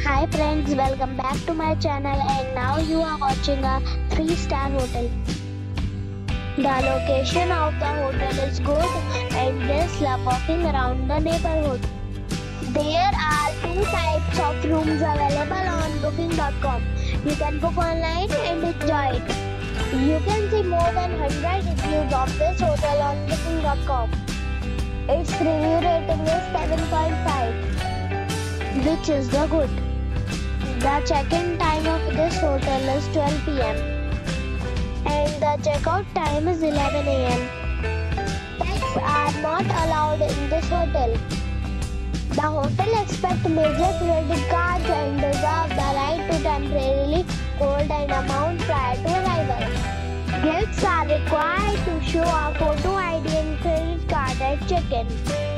Hi friends, welcome back to my channel and now you are watching a 3-star hotel. The location of the hotel is good and guests love walking around the neighborhood. There are two types of rooms available on booking.com. You can book online and enjoy it. You can see more than 100 reviews of this hotel on booking.com. Its review rating is 7.5, which is the good. The check-in time of this hotel is 12 p.m. and the check-out time is 11 a.m. Pets are not allowed in this hotel. The hotel accepts major credit cards and reserves the right to temporarily hold an amount prior to arrival. Guests are required to show a photo ID and credit card at check-in.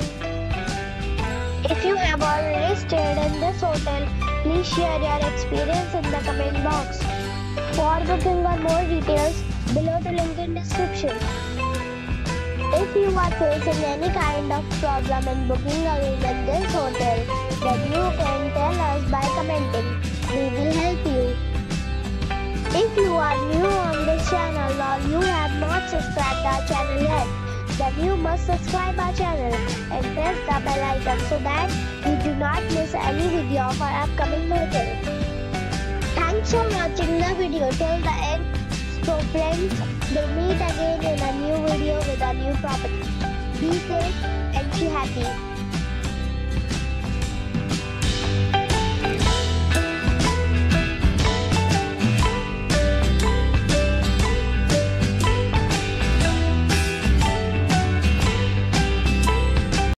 If you have already stayed in this hotel, please share your experience in the comment box. For booking or more details, below the link in description. If you are facing any kind of problem in booking a room in this hotel, then you can tell us by commenting. We will help you. If you are new on this channel or you have not subscribed our channel yet, then you must subscribe our channel and press the bell icon so that you do not miss any video of our upcoming hotel. Thanks for watching the video till the end. So friends, we'll meet again in a new video with a new property. Be safe and be happy.